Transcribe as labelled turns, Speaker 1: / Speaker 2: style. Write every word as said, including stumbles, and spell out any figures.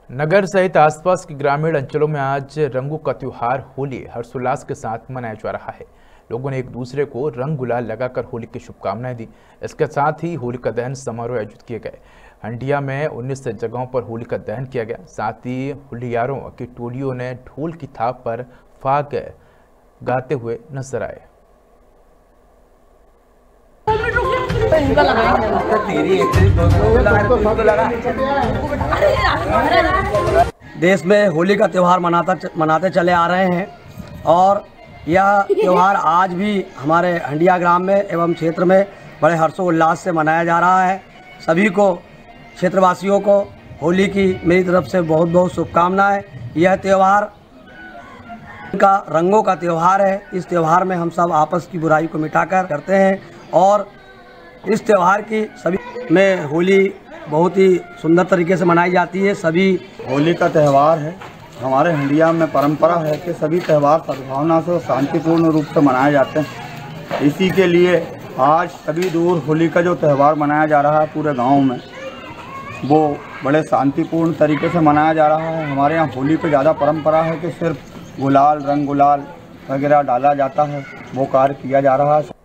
Speaker 1: नगर सहित आसपास के ग्रामीण अंचलों में आज रंगों का त्योहार होली हर्षोल्लास के साथ मनाया जा रहा है। लोगों ने एक दूसरे को रंग गुलाल लगाकर होली की शुभकामनाएं दी। इसके साथ ही होली का दहन समारोह आयोजित किए गए। हंडिया में उन्नीस जगहों पर होली का दहन किया गया। साथ ही होलियारों की टोलियों ने ढोल की थाप पर फाग गाते हुए नजर आए।
Speaker 2: देश में होली का त्यौहार मनाता मनाते चले आ रहे हैं और यह त्यौहार आज भी हमारे हंडिया ग्राम में एवं क्षेत्र में बड़े हर्षोल्लास से मनाया जा रहा है। सभी को क्षेत्रवासियों को होली की मेरी तरफ से बहुत बहुत शुभकामनाएं। यह त्यौहार का रंगों का त्यौहार है। इस त्यौहार में हम सब आपस की बुराई को मिटाकर करते हैं और इस त्यौहार की सभी में होली बहुत ही सुंदर तरीके से मनाई जाती है। सभी
Speaker 3: होली का त्यौहार है। हमारे हंडिया में परंपरा है कि सभी त्यौहार सद्भावना से और शांतिपूर्ण रूप से मनाए जाते हैं। इसी के लिए आज सभी दूर होली का जो त्यौहार मनाया जा रहा है पूरे गांव में, वो बड़े शांतिपूर्ण तरीके से मनाया जा रहा है। हमारे यहाँ होली पे ज़्यादा परंपरा है कि सिर्फ गुलाल रंग गुलाल वगैरह डाला जाता है, वो कार्य किया जा रहा है।